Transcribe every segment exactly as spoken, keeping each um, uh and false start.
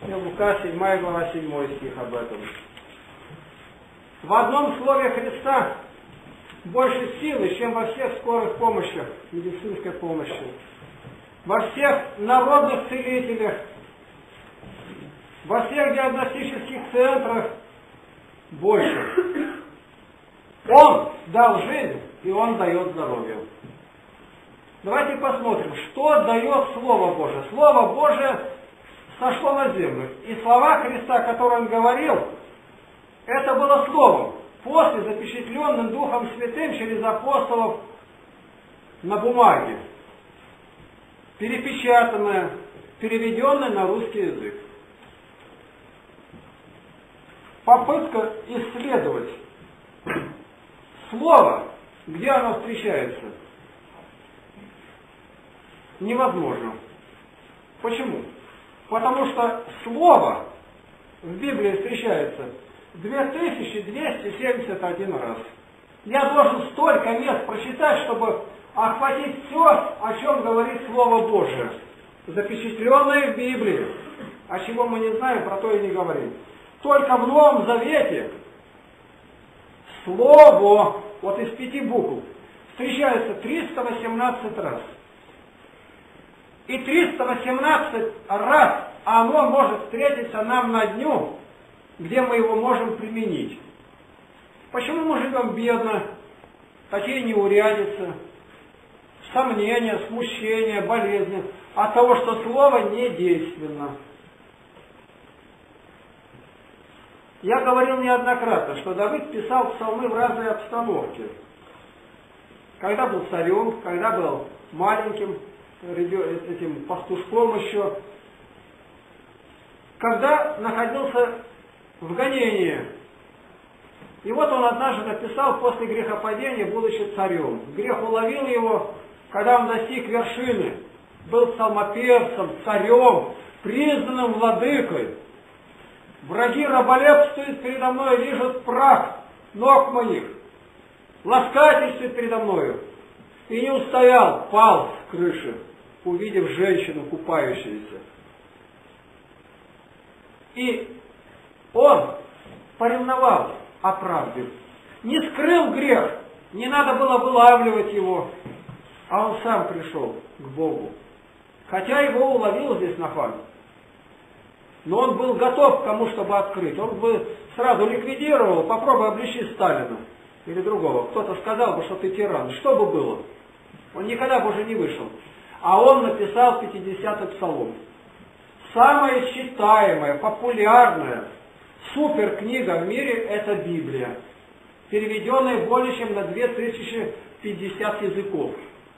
Евангелие Лука, седьмая глава, седьмой стих об этом. В одном слове Христа больше силы, чем во всех скорых помощях, медицинской помощи, во всех народных целителях, во всех диагностических центрах больше. Он дал жизнь, и Он дает здоровье. Давайте посмотрим, что дает Слово Божие. Слово Божие сошло на землю. И слова Христа, которые Он говорил, это было Словом, после запечатленным Духом Святым через апостолов на бумаге, перепечатанное, переведенное на русский язык. Попытка исследовать Слово, где оно встречается, невозможно. Почему? Потому что Слово в Библии встречается две тысячи двести семьдесят один раз. Я должен столько мест прочитать, чтобы охватить все, о чем говорит Слово Божие, запечатленное в Библии. А чего мы не знаем, про то и не говорим. Только в Новом Завете Слово, вот из пяти букв, встречается триста восемнадцать раз. И триста восемнадцать раз оно может встретиться нам на дню, где мы его можем применить. Почему мы живем бедно, какие неурядицы, сомнения, смущения, болезни, от того, что Слово не действенно. Я говорил неоднократно, что Давид писал псалмы в разные обстановки. Когда был царем, когда был маленьким, этим пастушком еще, когда находился в гонении. И вот он однажды написал после грехопадения, будучи царем. Грех уловил его, когда он достиг вершины, был псалмопевцем, царем, признанным владыкой. Враги раболепствуют передо мной, лижут прах ног моих, ласкательствуют передо мною. И не устоял, пал с крыши, увидев женщину купающуюся. И он поревновал о правде. Не скрыл грех, не надо было вылавливать его, а он сам пришел к Богу. Хотя его уловил здесь Нафан. Но он был готов к тому, чтобы открыть. Он бы сразу ликвидировал, попробуй обличи Сталина или другого. Кто-то сказал бы, что ты тиран. Что бы было? Он никогда бы уже не вышел. А он написал пятидесятый псалом. Самая читаемая, популярная суперкнига в мире – это Библия, переведенная более чем на две тысячи пятьдесят языков.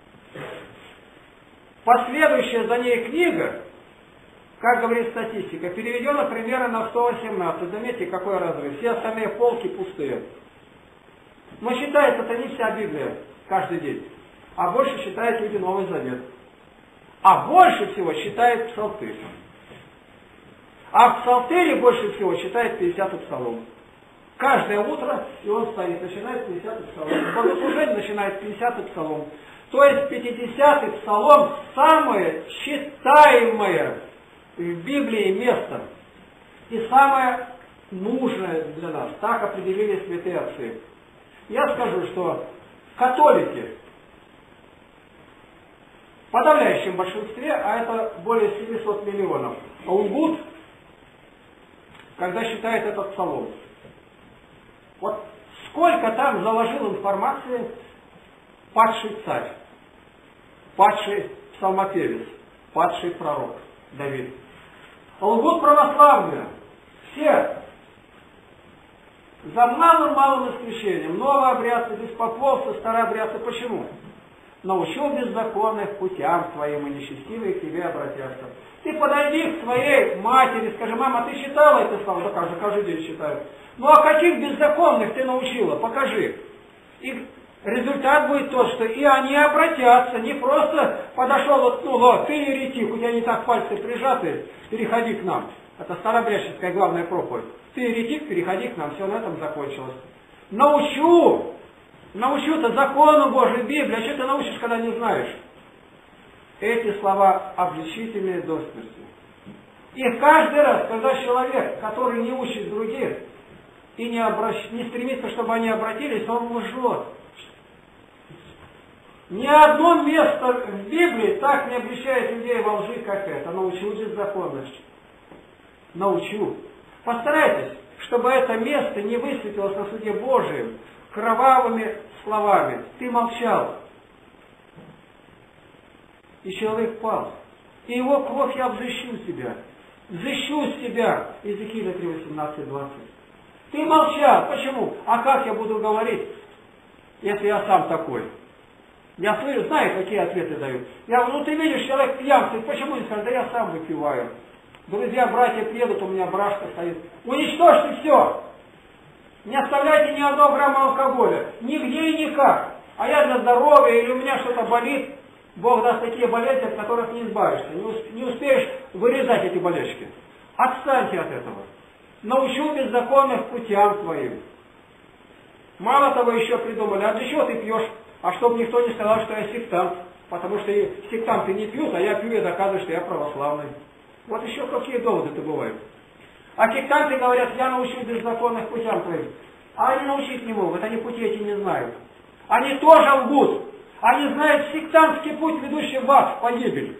Последующая за ней книга, как говорит статистика, переведена примерно на сто восемнадцать. Заметьте, какой разрыв. Все остальные полки пустые. Но читается это не вся Библия каждый день, а больше читают люди Новый Завет. А больше всего читает Псалтырь. А в Псалтыре больше всего читает пятидесятый псалом. Каждое утро, и он стоит, начинает пятидесятый псалом. Богослужение начинает пятидесятый псалом. То есть пятидесятый псалом самое читаемое в Библии место. И самое нужное для нас. Так определили святые отцы. Я скажу, что католики в подавляющем большинстве, а это более семисот миллионов, лгут, когда считают этот псалом. Вот сколько там заложил информации падший царь, падший псалмопевец, падший пророк Давид. Лгут православные. Все. За малым-малым исключением. Новообрядцы, беспоповцы, старообрядцы. Почему? Научил беззаконных путям своим, и нечестивые к тебе обратятся. Ты подойди к своей матери, скажи: мама, ты читала это слово? Да как же, каждый день читаю. Ну а каких беззаконных ты научила? Покажи. И результат будет тот, что и они обратятся. Не просто подошел, вот, ну, вот, ты еретик, у тебя не так пальцы прижаты, переходи к нам. Это старообрядческая главная проповедь. Ты еретик, переходи к нам. Все, на этом закончилось. Научу! Научу-то закону Божьей Библии. А что ты научишь, когда не знаешь? Эти слова обличительные до смерти. И каждый раз, когда человек, который не учит других и не, обращ... не стремится, чтобы они обратились, он лжет. Ни одно место в Библии так не обличает людей во лжи, как это. Научу беззаконность. Научу. Постарайтесь, чтобы это место не высветилось на суде Божием кровавыми словами. Ты молчал. И человек пал. И его кровь я взыщу себя. Взыщу себя. Иезекииля три, восемнадцать, двадцать. Ты молчал. Почему? А как я буду говорить, если я сам такой? Я слышу, знаю, какие ответы дают. Я говорю, ну ты видишь, человек пьянствует, почему не скажешь? Да я сам выпиваю. Друзья, братья приедут, у меня брашка стоит. Уничтожьте все. Не оставляйте ни одного грамма алкоголя. Нигде и никак. А я для здоровья, или у меня что-то болит, Бог даст такие болезни, от которых не избавишься. Не, усп- не успеешь вырезать эти болячки. Отстаньте от этого. Научу беззаконных путям твоим. Мало того еще придумали, а для чего ты пьешь? А чтобы никто не сказал, что я сектант. Потому что сектанты не пьют, а я пью и доказываю, что я православный. Вот еще какие доводы-то бывают. А сектанты говорят, я научу беззаконных путям твоим. А они научить не могут, они пути эти не знают. Они тоже лгут. Они знают сектантский путь, ведущий в ад, в погибель.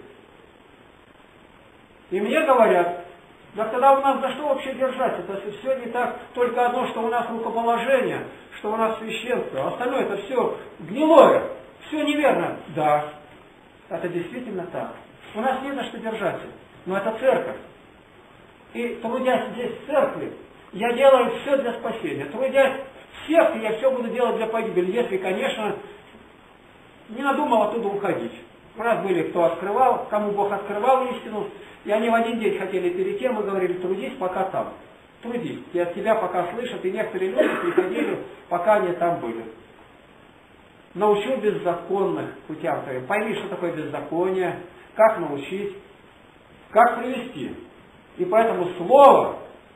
И мне говорят, да тогда у нас за что вообще держать? Это все не так, только одно, что у нас рукоположение, что у нас священство, а остальное это все гнилое, все неверно. Да, это действительно так. У нас не на что держаться, но это церковь. И трудясь здесь в церкви, я делаю все для спасения. Трудясь в секте, я все буду делать для погибели, если, конечно, не надумал оттуда уходить. У нас были, кто открывал, кому Бог открывал истину, и они в один день хотели перейти, мы говорили, трудись пока там. Трудись. И от тебя пока слышат, и некоторые люди приходили, пока они там были. Научу беззаконных путям твоим. Пойми, что такое беззаконие, как научить, как привести. И поэтому слово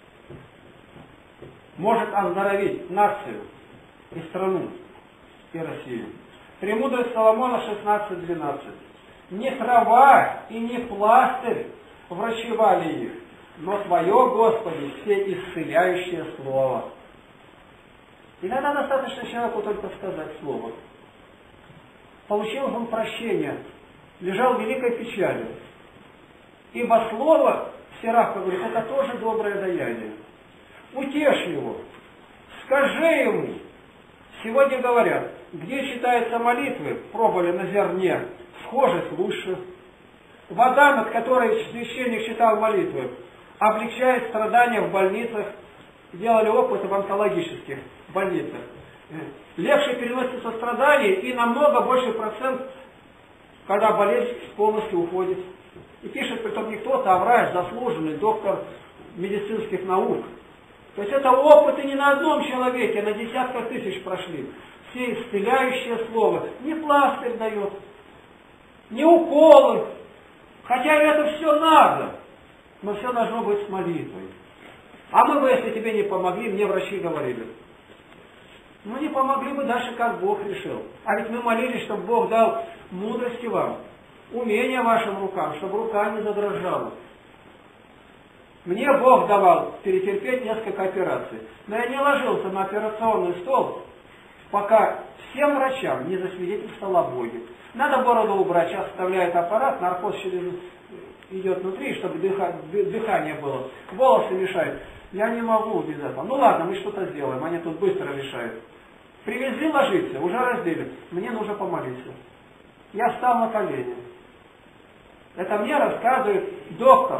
может оздоровить нацию и страну, и Россию. Премудрость Соломона шестнадцать двенадцать. Не трава и не пластырь врачевали их, но Твое, Господи, все исцеляющее слово. Иногда достаточно человеку только сказать слово. Получил он прощение, лежал в великой печали. Ибо слово, Сирах говорит, это тоже доброе даяние. Утешь его, скажи ему. Сегодня говорят, где читаются молитвы, пробовали на зерне, схожесть лучше. Вода, над которой священник читал молитвы, облегчает страдания в больницах. Делали опыты в онкологических больницах. Легче переносится страдания и намного больше процент, когда болезнь полностью уходит. И пишет притом не кто-то, а врач, заслуженный доктор медицинских наук. То есть это опыты не на одном человеке, а на десятках тысяч прошли. Все исцеляющее слово. Не пластырь дает, не уколы. Хотя это все надо. Но все должно быть с молитвой. А мы бы, если тебе не помогли, мне врачи говорили. Ну не помогли бы дальше, как Бог решил. А ведь мы молились, чтобы Бог дал мудрости вам, умение вашим рукам, чтобы рука не задрожала. Мне Бог давал перетерпеть несколько операций. Но я не ложился на операционный стол, пока всем врачам не засвидетельствовал о Боге. Надо бороду убрать, сейчас вставляет аппарат, наркоз через идет внутри, чтобы дыхание было. Волосы мешают. Я не могу без этого. Ну ладно, мы что-то сделаем, они тут быстро решают. Привезли ложиться, уже раздели. Мне нужно помолиться. Я встал на колени. Это мне рассказывает доктор,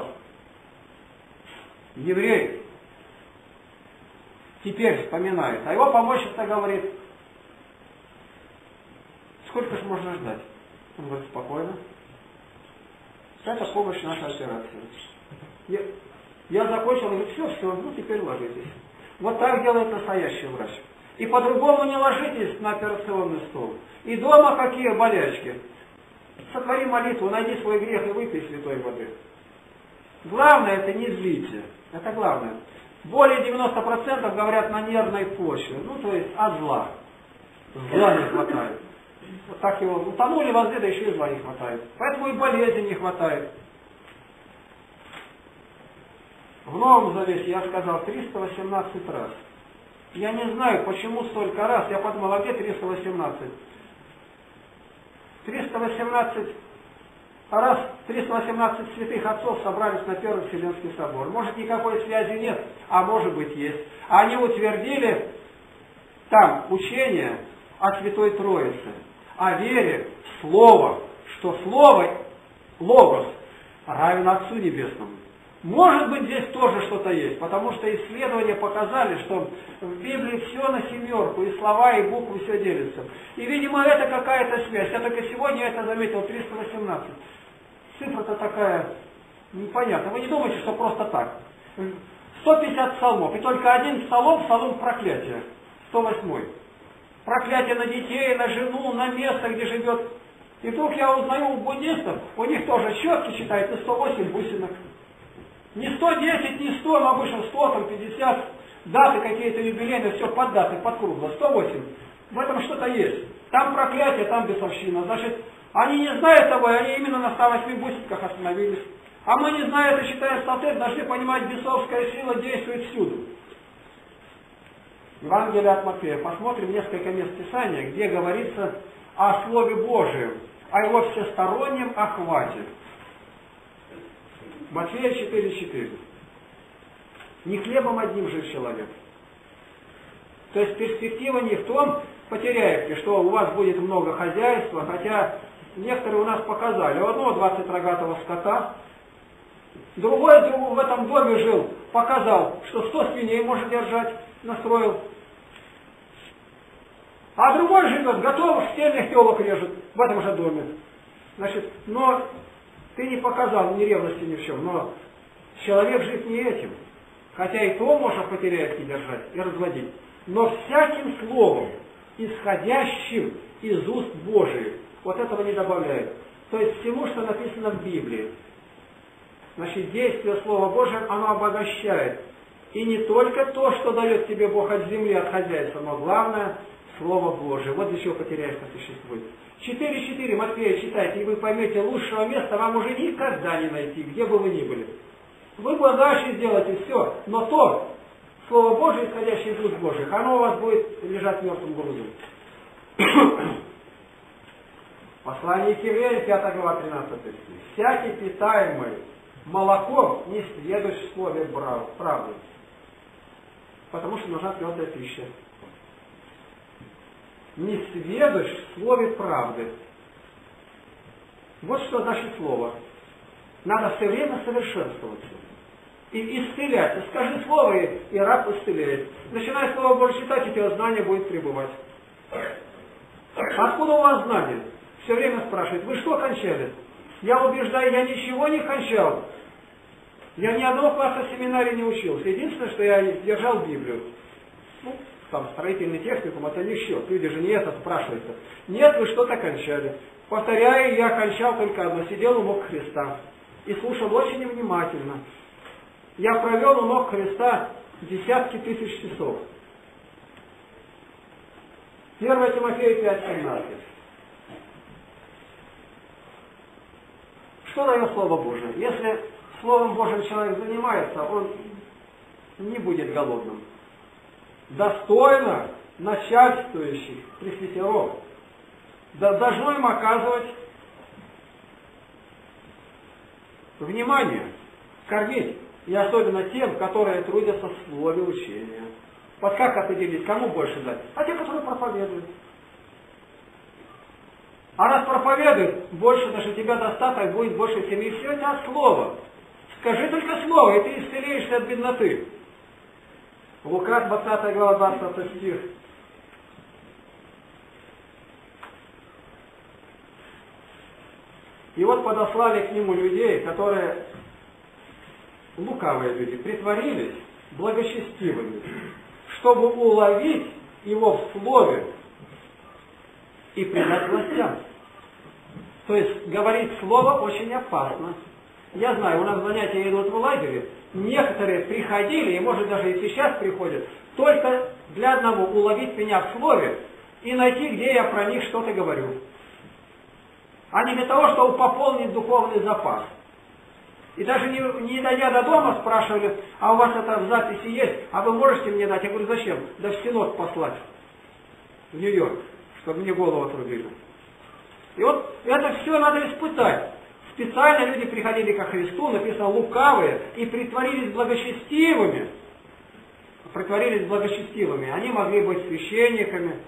еврей. Теперь вспоминает. А его помощница говорит, сколько же можно ждать? Он говорит, спокойно. Это помощь нашей операции. Я, я закончил, говорю, все, все, ну теперь ложитесь. Вот так делает настоящий врач. И по-другому не ложитесь на операционный стол. И дома какие болячки. Сотвори молитву, найди свой грех и выпей святой воды. Главное это не злите. Это главное. Более девяноста процентов говорят на нервной почве. Ну то есть от зла. Зла не хватает. Вот так его утонули в воде, да еще и зла не хватает. Поэтому и болезни не хватает. В Новом Завете я сказал триста восемнадцать раз. Я не знаю, почему столько раз. Я подумал, а где триста восемнадцать? триста восемнадцать раз, триста восемнадцать святых отцов собрались на Первый Вселенский собор. Может, никакой связи нет, а может быть есть. Они утвердили там учение о Святой Троице, о вере в Слово, что Слово, Логос, равен Отцу Небесному. Может быть, здесь тоже что-то есть, потому что исследования показали, что в Библии все на семерку, и слова, и буквы, все делятся. И, видимо, это какая-то связь. Я только сегодня это заметил, триста восемнадцать. Цифра-то такая непонятная. Вы не думаете, что просто так. сто пятьдесят псалмов, и только один псалом, псалом проклятия, сто восьмой. Проклятие на детей, на жену, на место, где живет. И вдруг я узнаю у буддистов, у них тоже щетки считают, сто восемь бусинок. Не сто десять, не сто, но обычно сто, там пятьдесят, даты какие-то юбилейные, все под даты, под кругло, сто восемь. В этом что-то есть. Там проклятие, там бесовщина. Значит, они не знают того, и они именно на ста восьми бусинках остановились. А мы, не зная это, считая статет, должны понимать, бесовская сила действует всюду. Евангелие от Матфея. Посмотрим несколько мест Писания, где говорится о Слове Божием, о его всестороннем охвате. Матфея четыре четыре. Не хлебом одним жив человек. То есть перспектива не в том, потеряете, что у вас будет много хозяйства, хотя некоторые у нас показали. У одного двадцать рогатого скота, другой в этом доме жил, показал, что сто свиней может держать, настроил. А другой живет, готов, стельных телок режет в этом же доме. Значит, но ты не показал ни ревности, ни в чем. Но человек жив не этим. Хотя и то можно потерять и держать, и разводить. Но всяким словом, исходящим из уст Божиих, вот этого не добавляют. То есть всему, что написано в Библии. Значит, действие Слова Божьего, оно обогащает. И не только то, что дает тебе Бог от земли, от хозяйства, но главное – Слово Божие. Вот для чего потеряешься существует. четыре четыре Матфея читайте, и вы поймете, лучшего места вам уже никогда не найти, где бы вы ни были. Вы благодачи сделаете, все, но то, Слово Божие, исходящее из уст Божьих, оно у вас будет лежать мертвым грузом. Послание к Евреям, пятая глава, тринадцатый стих. Всякий питаемый молоком не следует в слове правды, потому что нужна твердая пища. Не сведущ в слове правды. Вот что значит слово. Надо все время совершенствоваться. И исцелять. Скажи слово, и, и раб исцеляет. Начинай слово Божье читать, и тебе знание будет пребывать. Откуда у вас знание? Все время спрашивает, вы что кончали? Я убеждаю, я ничего не кончал. Я ни одного класса в семинарии не учился. Единственное, что я держал Библию. Ну, там строительный техникум, это не счет. Люди же не это спрашиваются. Нет, вы что-то кончали. Повторяю, я кончал только одно. Сидел у ног Христа. И слушал очень внимательно. Я провел у ног Христа десятки тысяч часов. первое Тимофея пять семнадцать. Что дает Слово Божие? Если Словом Божьим человек занимается, он не будет голодным. Достойно начальствующих пресвитеров должно им оказывать внимание, кормить. И особенно тем, которые трудятся в слове учения. Вот как определить, кому больше дать? А те, которые проповедуют. А раз проповедуют, больше, даже тебя достаток будет больше семьи. Все это от слова. Скажи только слово, и ты исцелишься от бедноты. Лука, двадцатая глава, двадцатый стих. И вот подослали к нему людей, которые, лукавые люди, притворились благочестивыми, чтобы уловить его в слове и предать властям. То есть говорить слово очень опасно. Я знаю, у нас занятия идут в лагере, некоторые приходили, и может даже и сейчас приходят, только для одного уловить меня в слове и найти, где я про них что-то говорю. А не для того, чтобы пополнить духовный запас. И даже не, не дойдя до дома, спрашивали, а у вас это в записи есть, а вы можете мне дать? Я говорю, зачем? Да в Синод послать, в Нью-Йорк, чтобы мне голову отрубили. И вот это все надо испытать. Специально люди приходили ко Христу, написано лукавые, и притворились благочестивыми. Притворились благочестивыми. Они могли быть священниками,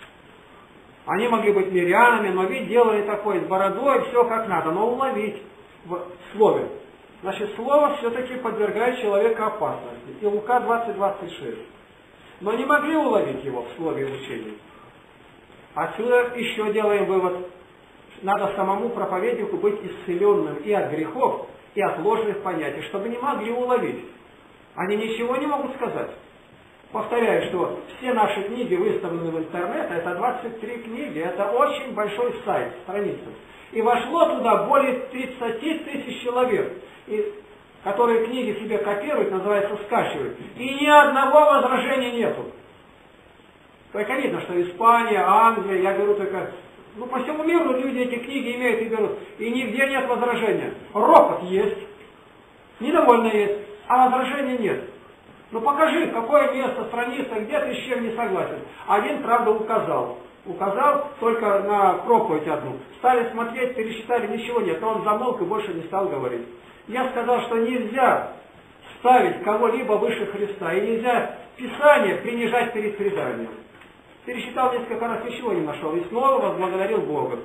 они могли быть мирянами, но ведь делали такое с бородой, все как надо, но уловить в слове. Значит, слово все-таки подвергает человека опасности. И Лука двадцать двадцать шесть. Но не могли уловить его в слове и учении. Отсюда еще делаем вывод. Надо самому проповеднику быть исцеленным и от грехов, и от ложных понятий, чтобы не могли уловить. Они ничего не могут сказать. Повторяю, что все наши книги выставлены в интернет, это двадцать три книги, это очень большой сайт, страница. И вошло туда более тридцати тысяч человек, и, которые книги себе копируют, называется скачивают. И ни одного возражения нету. Только видно, что Испания, Англия, я беру только... Ну, по всему миру люди эти книги имеют и берут. И нигде нет возражения. Ропот есть, недовольно есть, а возражения нет. Ну покажи, какое место, страница, где ты с чем не согласен. Один, правда, указал. Указал только на проповедь одну. Стали смотреть, пересчитали, ничего нет. Но он замолк и больше не стал говорить. Я сказал, что нельзя ставить кого-либо выше Христа. И нельзя Писание принижать перед преданием. Пересчитал несколько раз, ничего не нашел. И снова возблагодарил Бога.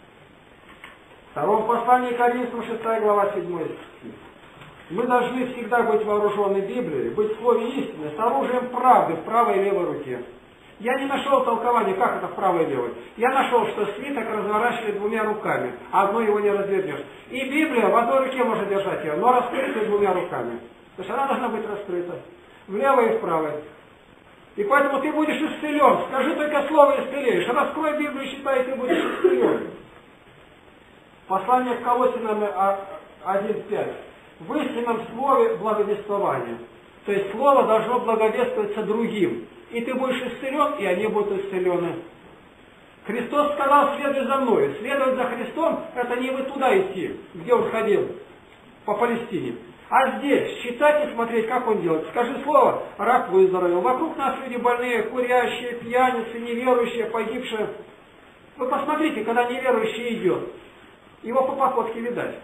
В втором послании к Коринфянам, шестая глава, седьмой стих. Мы должны всегда быть вооружены Библией, быть в слове истины, с оружием правды в правой и левой руке. Я не нашел толкования, как это в правой и левой. Я нашел, что свиток разворачивает двумя руками, а одной его не развернешь. И Библия в одной руке можно держать ее, но раскрыта двумя руками. То есть она должна быть раскрыта. В левой и в правой. И поэтому ты будешь исцелен. Скажи только слово исцелеешь. Раскрой Библию, считай, и ты будешь исцелен. Послание к Колоссянам один пять. В истинном слове благовествования. То есть слово должно благовествоваться другим. И ты будешь исцелен, и они будут исцелены. Христос сказал, следуй за мной. Следовать за Христом, это не вы туда идти, где он ходил, по Палестине. А здесь читать и смотреть, как он делает. Скажи слово, рак выздоровел. Вокруг нас люди больные, курящие, пьяницы, неверующие, погибшие. Вы посмотрите, когда неверующий идет. Его по походке видать.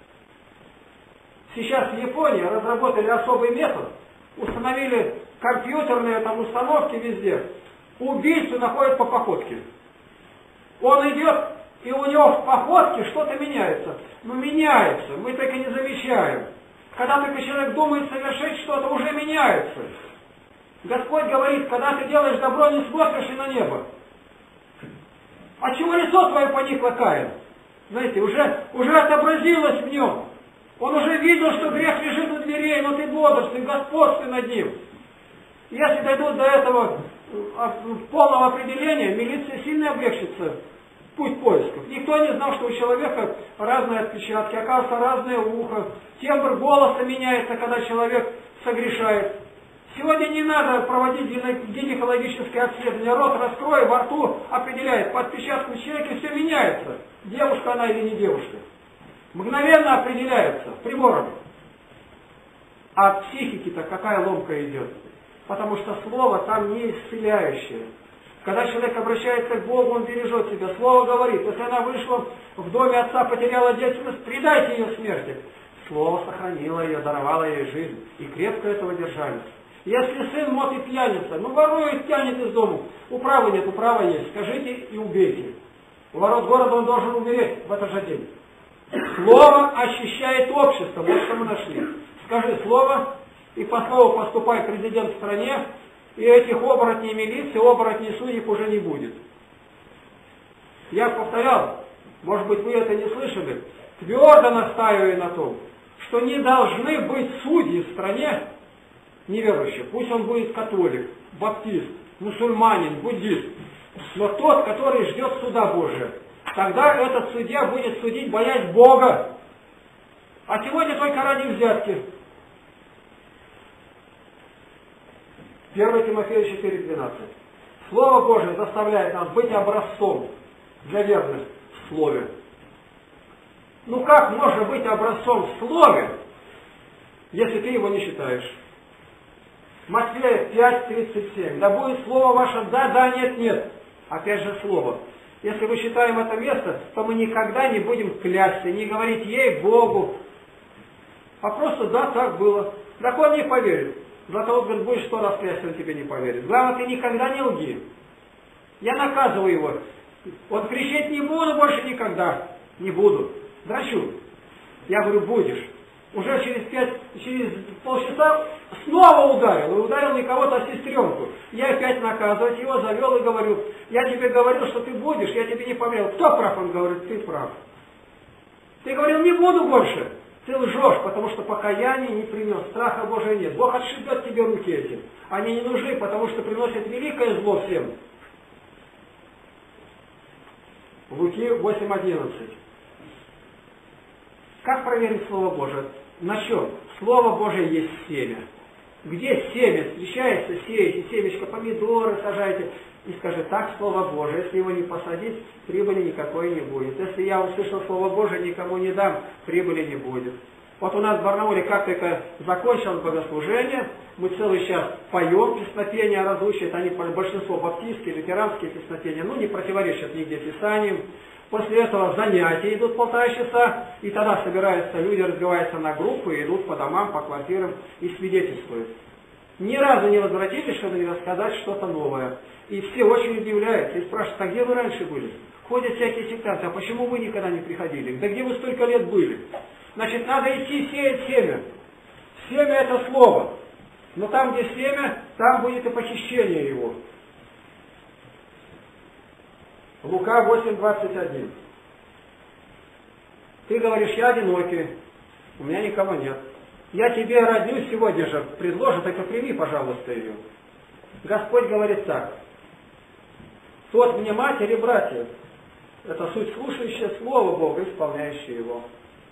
Сейчас в Японии разработали особый метод. Установили компьютерные там установки везде. Убийцу находят по походке. Он идет, и у него в походке что-то меняется. Ну меняется, мы так и не замечаем. Когда только человек думает совершить что-то, уже меняется. Господь говорит, когда ты делаешь добро, не смотришь и на небо. А чего лицо твое поникло, Каин? Знаете, уже, уже отобразилось в нем. Он уже видел, что грех лежит у дверей, но ты бодрствуй, господствуй над ним. Если дойдут до этого полного определения, милиция сильно облегчится путь поисков. Никто не знал, что у человека разные отпечатки, оказывается, разное ухо, тембр голоса меняется, когда человек согрешает. Сегодня не надо проводить гинекологическое обследование. Рот раскрой, во рту определяет по отпечатку человека, все меняется. Девушка она или не девушка. Мгновенно определяется прибором. А от психики-то какая ломка идет? Потому что слово там не исцеляющее. Когда человек обращается к Богу, он бережет себя. Слово говорит, если она вышла в доме отца, потеряла девственность, предайте ее смерти. Слово сохранило ее, даровало ей жизнь. И крепко этого держались. Если сын мот и пьяница, ну ворует, тянет из дома. Управы нет, управа есть. Скажите и убейте. У ворот города он должен умереть в этот же день. Слово очищает общество. Вот что мы нашли. Скажи слово, и по слову поступай президент в стране, и этих оборотней милиции, оборотней судеб уже не будет. Я повторял, может быть вы это не слышали, твердо настаиваю на том, что не должны быть судьи в стране неверующих. Пусть он будет католик, баптист, мусульманин, буддист, но тот, который ждет суда Божия. Тогда этот судья будет судить, боясь Бога. А сегодня только ради взятки. первое Тимофея четыре двенадцать. Слово Божие заставляет нас быть образцом для верных в слове. Ну как можно быть образцом в слове, если ты его не считаешь. Матфея пять тридцать семь. Да будет слово ваше да, да, нет, нет. Опять же слово. Если мы считаем это место, то мы никогда не будем клясться, не говорить ей Богу, а просто да, так было. Так он не поверит. Зато он говорит, будешь сто раз клясться, он тебе не поверит. Главное, ты никогда не лги. Я наказываю его. Он кричать не буду больше никогда. Не буду. Драчу. Я говорю, будешь. Уже через пять, через полчаса снова ударил. И ударил не кого-то, а сестренку. Я опять наказывать его завел и говорю, я тебе говорил, что ты будешь, я тебе не поверил. Кто прав? Он говорит, ты прав. Ты говорил, не буду больше. Ты лжешь, потому что покаяние не принес, страха Божия нет. Бог отшибет тебе руки этим. Они не нужны, потому что приносят великое зло всем. Луки восемь одиннадцать. Как проверить Слово Божие? На чем? Слово Божие есть семя. Где семя встречается, сеете, семечко, помидоры сажаете. И скажи, так Слово Божие, если его не посадить, прибыли никакой не будет. Если я услышал Слово Божие, никому не дам, прибыли не будет. Вот у нас в Барнауле как только закончилось богослужение, мы целый час поем песнопения разлучия, это они большинство баптистские, лютеранские песнопения, ну не противоречат нигде Писаниям. После этого занятия идут полтора часа, и тогда собираются люди, разбиваются на группы, идут по домам, по квартирам и свидетельствуют. Ни разу не возвратились, чтобы не рассказать что-то новое. И все очень удивляются и спрашивают, а где вы раньше были? Ходят всякие сектанты, а почему вы никогда не приходили? Да где вы столько лет были? Значит, надо идти сеять семя. Семя это слово. Но там, где семя, там будет и похищение его. Лука восемь двадцать один. Ты говоришь, я одинокий, у меня никого нет. Я тебе родню сегодня же предложу, так и прими, пожалуйста, ее. Господь говорит так. Тот мне матери, братья, это суть слушающее Слово Бога, исполняющее его.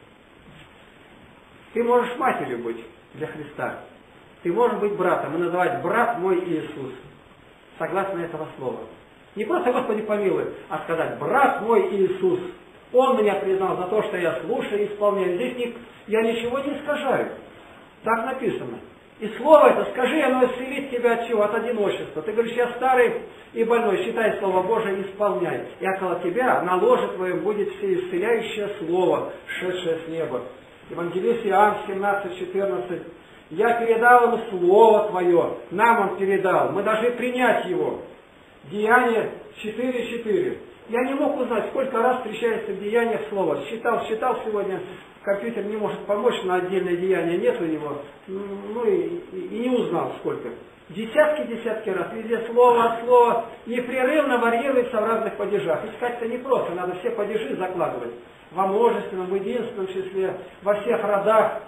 Ты можешь матерью быть для Христа. Ты можешь быть братом и называть брат мой Иисус. Согласно этого слова. Не просто Господи помилуй, а сказать брат мой Иисус. Он меня признал за то, что я слушаю и исполняю. Здесь не, я ничего не искажаю. Так написано. И слово это, скажи, оно исцелит тебя от чего? От одиночества. Ты говоришь, я старый и больной, считай Слово Божие, исполняй. И около тебя на ложе твоем будет всеисцеляющее Слово, шедшее с неба. Евангелист Иоанн семнадцать четырнадцать. Я передал ему Слово Твое, нам он передал. Мы должны принять его. Деяние четыре четыре. Я не мог узнать, сколько раз встречается в деяниях слово. Считал, считал сегодня, компьютер не может помочь, на отдельное деяние нет у него. Ну и, и не узнал сколько. Десятки-десятки раз. Везде слово от слова непрерывно варьируется в разных падежах. Искать-то не просто, надо все падежи закладывать. Во множественном, в единственном числе, во всех родах.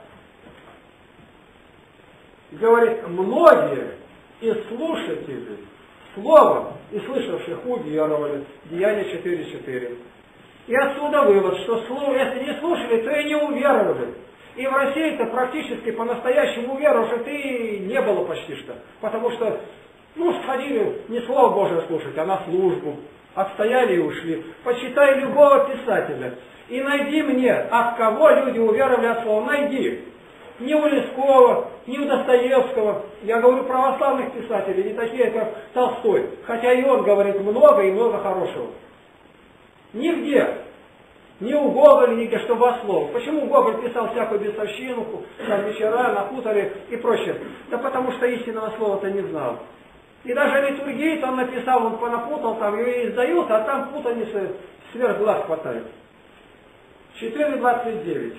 Говорит, многие из слушателей словом и слышавших уверовали. Деяние четыре четыре. И отсюда вывод, что если не слушали, то и не уверовали. И в России-то практически по-настоящему уверовавших и не было почти что. Потому что, ну, сходили не Слово Божие слушать, а на службу. Отстояли и ушли. Почитай любого писателя. И найди мне, от кого люди уверовали от слова. Найди. Ни у Лескова, ни у Достоевского. Я говорю православных писателей, не такие, как Толстой. Хотя и он говорит много и много хорошего. Нигде. Ни у Гоголя, нигде, что во слово. Почему Гоголь писал всякую бесовщину, там вечера, на хуторе и прочее? Да потому что истинного слова-то не знал. И даже литургии там написал, он понапутал, там ее издают, а там путаницы сверх глаз хватает. четыре двадцать девять.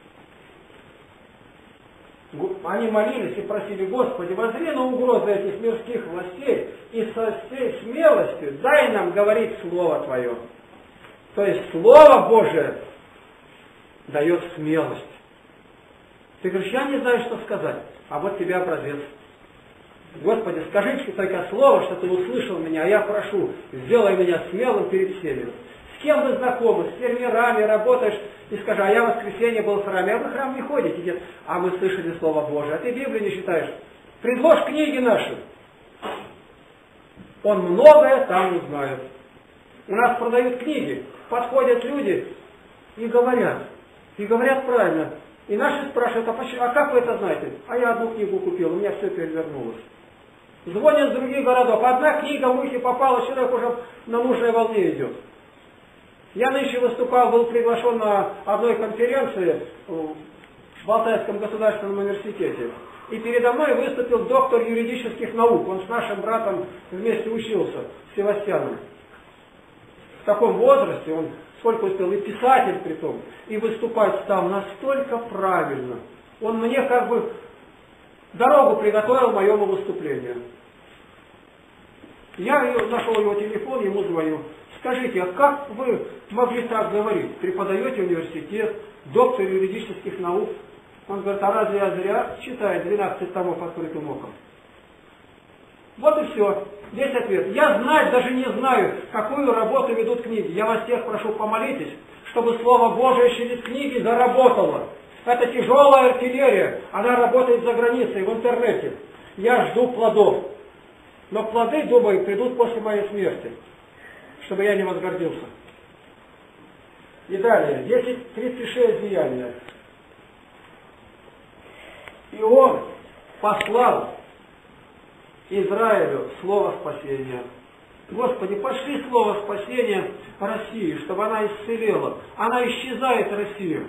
Они молились и просили, Господи, воззри на угрозы этих мирских властей и со всей смелостью дай нам говорить Слово Твое. То есть Слово Божие дает смелость. Ты говоришь, я не знаю, что сказать, а вот тебе образец. Господи, скажи только слово, что Ты услышал меня, а я прошу, сделай меня смелым перед всеми. С кем вы знакомы, с фермерами работаешь, и скажи, а я в воскресенье был в храме, а вы в храм не ходите, нет, а мы слышали Слово Божие, а ты Библию не читаешь. Предложь книги наши. Он многое там узнает. У нас продают книги, подходят люди и говорят, и говорят правильно, И наши спрашивают, а, почему, а как вы это знаете? А я одну книгу купил, у меня все перевернулось. Звонят с других городов. Одна книга в руки попала, человек уже на нужной волне идет. Я нынче выступал, был приглашен на одной конференции в Алтайском государственном университете. И передо мной выступил доктор юридических наук. Он с нашим братом вместе учился, с Севастьяном. В таком возрасте, он сколько успел, и писатель при том, и выступать стал настолько правильно. Он мне как бы дорогу приготовил моему выступлению. Я нашел его телефон, ему звоню. Скажите, а как вы могли так говорить? Преподаете университет, доктор юридических наук. Он говорит, а разве я зря читаю двенадцать томов открытым оком? Вот и все. Здесь ответ. Я знать даже не знаю, какую работу ведут книги. Я вас всех прошу, помолитесь, чтобы Слово Божие через книги заработало. Это тяжелая артиллерия. Она работает за границей, в интернете. Я жду плодов. Но плоды, думаю, придут после моей смерти, чтобы я не возгордился. И далее. десять тридцать шесть деяния. И он послал Израилю слово спасения. Господи, пошли слово спасения России, чтобы она исцелела. Она исчезает, Россия.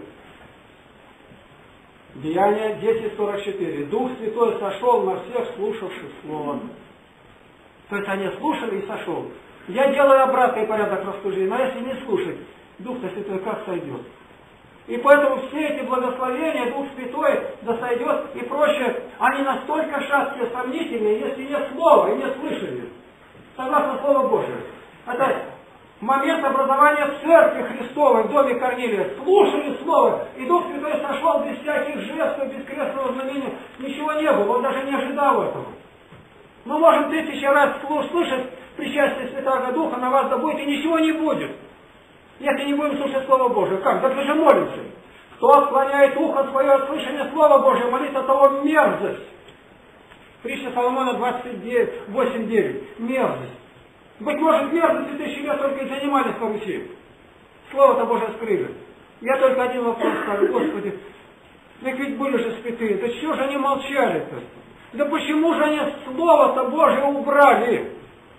Деяние десять сорок четыре. Дух Святой сошел на всех слушавших слово. То есть они слушали и сошел. Я делаю обратный порядок рассуждения, но если не слушать, Дух-то Святой как сойдет? И поэтому все эти благословения, Дух Святой да сойдет и прочее, они настолько шаткие, сомнительные, если нет слова и нет слышания. Согласно Слову Божию. Это момент образования Церкви Христовой в доме Корнилия. Слушали Слово, и Дух Святой сошел без всяких жестов, без крестного знамения. Ничего не было, он даже не ожидал этого. Мы можем тысячи раз слышать причастие Святого Духа, на вас да будет, и ничего не будет. Если не будем слушать Слово Божие. Как? Так вы же молимся. Кто склоняет ухо свое от слышания Слова Божия, молится того мерзость. Притча Соломона двадцать восемь девять. Мерзость. Быть может, мерзостью тысячи лет только и занимались по Руси. Слово-то Божие скрыли. Я только один вопрос скажу. Господи, так ведь были же святые. Да чего же они молчали-то? Да почему же они Слово-то Божие убрали?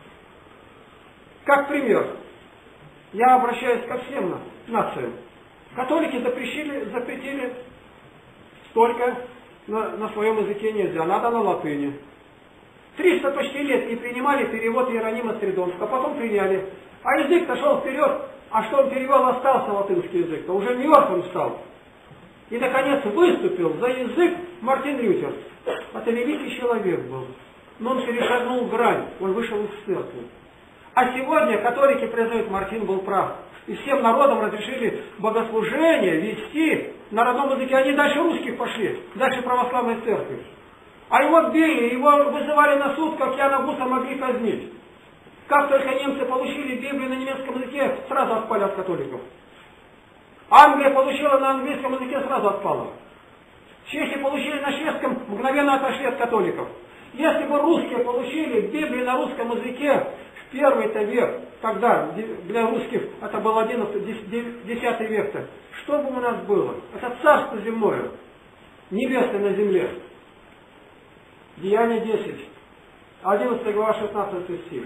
Как пример. Я обращаюсь ко всем нациям. Католики запретили, запретили только на, на своем языке нельзя, надо на латыни. Триста почти лет не принимали перевод Иеронима Стридонского, потом приняли. А язык-то шел вперед, а что он перевел, остался латынский язык, то уже мертвым стал. И, наконец, выступил за язык Мартин Лютер. Это великий человек был. Но он перешагнул грань, он вышел из церкви. А сегодня католики признают, Мартин был прав. И всем народам разрешили богослужение вести на родном языке. Они дальше русских пошли, дальше православной церкви. А его били, его вызывали на суд, как Яна Гуса могли казнить. Как только немцы получили Библию на немецком языке, сразу отпали от католиков. Англия получила на английском языке, сразу отпала. Чехи получили на шведском, мгновенно отошли от католиков. Если бы русские получили Библию на русском языке, первый-то век, когда для русских это был одиннадцатый, десятый век-то, что бы у нас было? Это царство земное, небесное на земле. Деяние десять, одиннадцатая глава, шестнадцатый стих.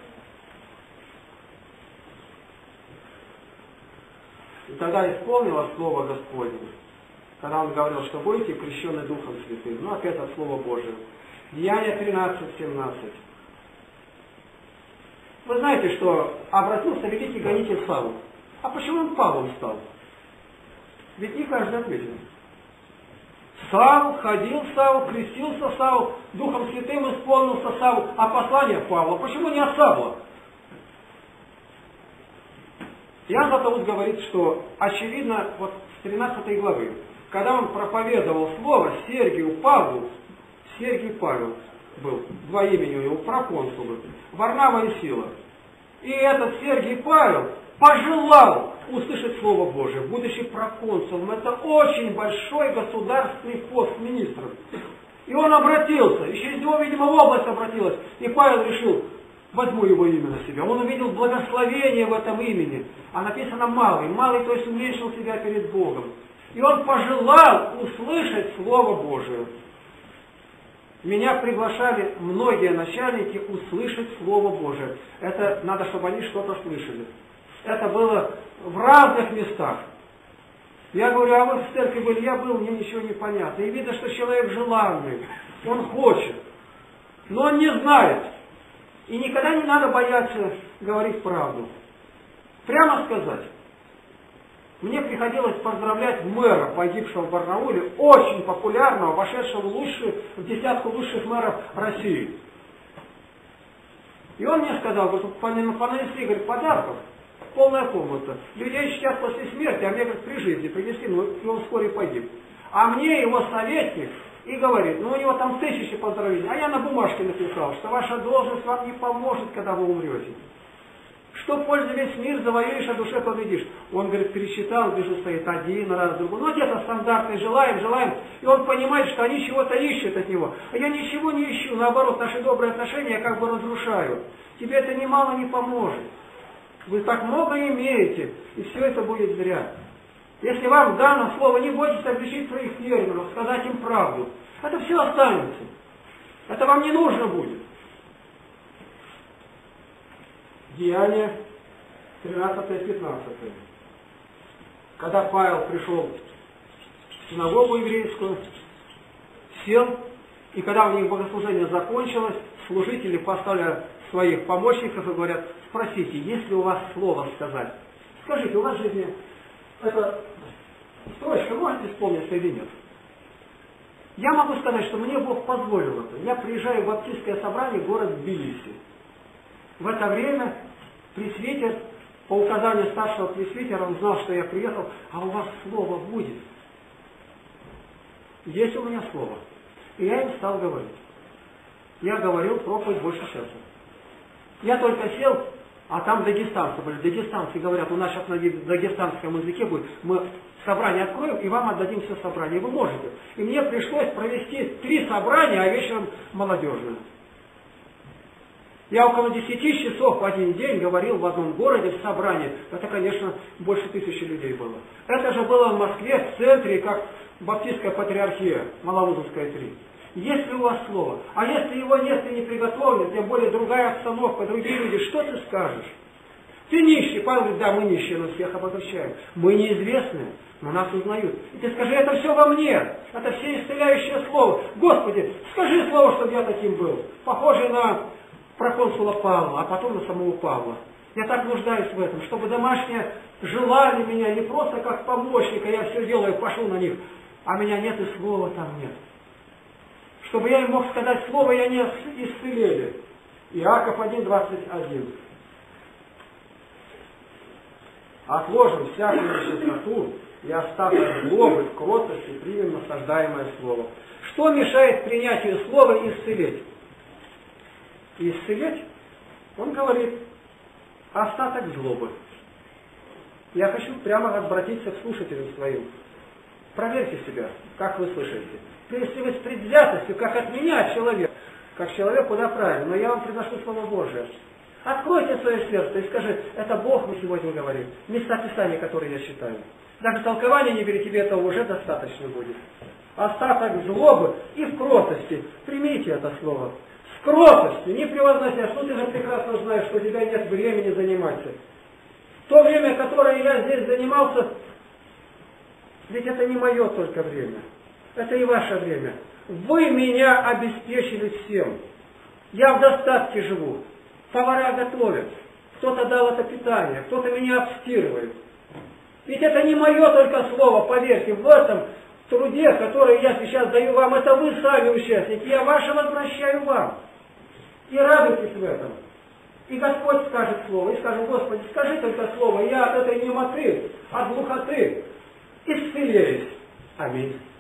И тогда исполнилось слово Господне, когда он говорил, что будете крещены Духом Святым. Ну, опять от Слова Божия. Деяние тринадцать семнадцать. Вы знаете, что обратился великий гонитель Савл. А почему он Павлом стал? Ведь не каждый ответил. Савл, ходил Савл, крестился Савл, Духом Святым исполнился Савл, а послание Павла. Почему не от Савла? Иоанн Златоуст говорит, что очевидно, вот с тринадцатой главы, когда он проповедовал слово Сергию Павлу, Сергий Павел был, два имени у него, проконсулы, Варнава и Сила. И этот Сергий Павел пожелал услышать Слово Божие, будучи проконсулом. Это очень большой государственный пост министров. И он обратился, и через него, видимо, область обратилась. И Павел решил, возьму его имя на себя. Он увидел благословение в этом имени. А написано «малый». Малый, то есть уменьшил себя перед Богом. И он пожелал услышать Слово Божие. Меня приглашали многие начальники услышать Слово Божие. Это надо, чтобы они что-то слышали. Это было в разных местах. Я говорю, а вы в церкви были, я был, мне ничего не понятно. И видно, что человек желанный, он хочет, но он не знает. И никогда не надо бояться говорить правду. Прямо сказать. Мне приходилось поздравлять мэра, погибшего в Барнауле, очень популярного, вошедшего в, лучшую, в десятку лучших мэров России. И он мне сказал, говорит, понесли, говорит, подарков, полная комната. Людей сейчас после смерти, а мне, говорит, при жизни принесли, но и он вскоре погиб. А мне его советник и говорит, ну у него там тысячи поздравлений, а я на бумажке написал, что ваша должность вам не поможет, когда вы умрете. Что пользы весь мир завоюешь, а душе победишь. Он, говорит, пересчитал, вижу, стоит один раз, другой. Ну, где-то стандартный, желаем, желаем. И он понимает, что они чего-то ищут от него. А я ничего не ищу. Наоборот, наши добрые отношения я как бы разрушаю. Тебе это немало не поможет. Вы так много имеете, и все это будет зря. Если вам дано слово, не бойтесь обличить своих фермеров, сказать им правду. Это все останется. Это вам не нужно будет. Деяния тринадцатое-пятнадцатое. Когда Павел пришел в синагогу еврейскую, сел, и когда у них богослужение закончилось, служители поставили своих помощников и говорят, спросите, есть ли у вас слово сказать? Скажите, у вас в жизни эта строчка можете вспомнить или нет? Я могу сказать, что мне Бог позволил это. Я приезжаю в баптистское собрание в город Тбилиси. В это время пресвитер, по указанию старшего пресвитера, он знал, что я приехал, а у вас слово будет. Есть у меня слово. И я им стал говорить. Я говорил проповедь больше часа. Я только сел, а там дагестанцы были. Дагестанцы говорят, у нас сейчас на дагестанском языке будет, мы собрание откроем и вам отдадим все собрание. Вы можете. И мне пришлось провести три собрания, а вечером молодежное. Я около десяти часов в один день говорил в одном городе в собрании. Это, конечно, больше тысячи людей было. Это же было в Москве, в центре, как Баптистская патриархия, Малоузовская три. Есть ли у вас слово? А если его нет, ты не приготовлен, тем более другая обстановка, другие люди, что ты скажешь? Ты нищий. Павел говорит, да, мы нищие, но всех обогащаем. Мы неизвестные, но нас узнают. И ты скажи, это все во мне. Это все исцеляющее слово. Господи, скажи слово, чтобы я таким был. Похоже на проконсула Павла, а потом на самого Павла. Я так нуждаюсь в этом, чтобы домашние желали меня не просто как помощника, я все делаю, пошел на них, а меня нет и слова там нет. Чтобы я им мог сказать слово, и они исцелели. Иаков один двадцать один. Отложим всякую честоту и остаток злобы в кротости примем насаждаемое слово. Что мешает принятию слова исцелеть? Исцелеть, он говорит, остаток злобы. Я хочу прямо обратиться к слушателям своим. Проверьте себя, как вы слышите. Если вы с предвзятостью, как от меня человек, как человек куда правильно, но я вам приношу Слово Божие. Откройте свое сердце и скажи, это Бог мне сегодня говорит. Места Писания, которые я читаю. Даже толкование не бери, тебе этого уже достаточно будет. Остаток злобы и в кротости. Примите это слово. С кротостью, не превознося, что ты же прекрасно знаешь, что у тебя нет времени заниматься. То время, которое я здесь занимался, ведь это не мое только время. Это и ваше время. Вы меня обеспечили всем. Я в достатке живу. Повара готовят. Кто-то дал это питание, кто-то меня обстирывает. Ведь это не мое только слово, поверьте, в этом труде, который я сейчас даю вам, это вы сами участники. Я ваше возвращаю вам. И радуйтесь в этом. И Господь скажет слово, и скажет, Господи, скажи только слово, я от этой немоты, от глухоты исцеляюсь. Аминь.